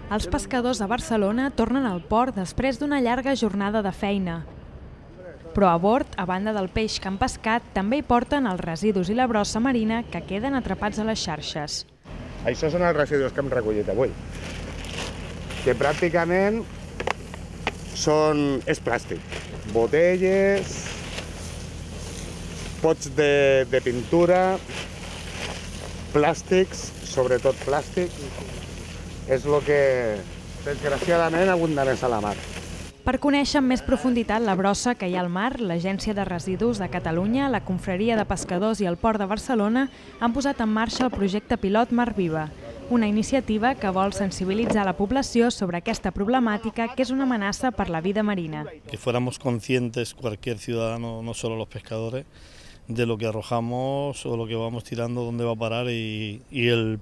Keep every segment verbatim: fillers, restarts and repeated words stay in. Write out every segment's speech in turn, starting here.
Els pescadors a Barcelona tornen al port després d'una llarga jornada de feina. Però a bord, a banda del peix que han pescat, també hi porten els residus i la brossa marina que queden atrapats a les xarxes. Això són els residus que hem recollit avui, que pràcticament són... és plàstic. Botelles, pots de, de pintura, plàstics, sobretot plàstic, és el que, desgraciadament, abunda més a la mar. Per conèixer amb més profunditat la brossa que hi ha al mar, l'Agència de Residus de Catalunya, la Confraria de Pescadors i el Port de Barcelona han posat en marxa el projecte pilot Mar Viva, una iniciativa que vol sensibilitzar la població sobre aquesta problemàtica que és una amenaça per la vida marina. Que fuéramos conscientes, cualquier ciudadano, no solo los pescadores, de lo que arrojamos o lo que vamos tirando, dónde va a parar y, y el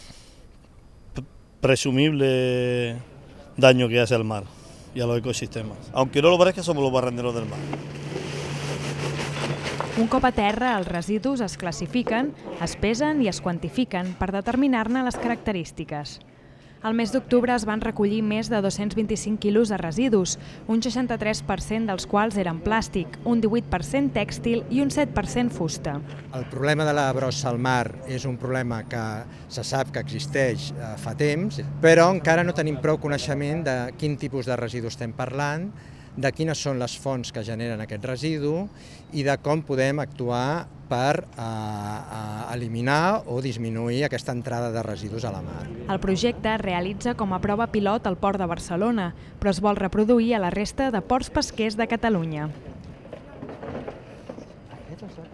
presumible daño que hace al mar y a los ecosistemas. Aunque no lo parezca, somos los barrenderos del mar. Un cop a terra, els residus es classifiquen, es pesen i es quantifiquen per determinar-ne les característiques. Al mes d'octubre es van recollir més de dos-cents vint-i-cinc quilos de residus, un seixanta-tres per cent dels quals eren plàstic, un divuit per cent tèxtil i un set per cent fusta. El problema de la brossa al mar és un problema que se sap que existeix fa temps, però encara no tenim prou coneixement de quin tipus de residu estem parlant, de quines són les fonts que generen aquest residu i de com podem actuar per eh, eliminar o disminuir aquesta entrada de residus a la mar. El projecte es realitza com a prova pilot al Port de Barcelona, però es vol reproduir a la resta de ports pesquers de Catalunya.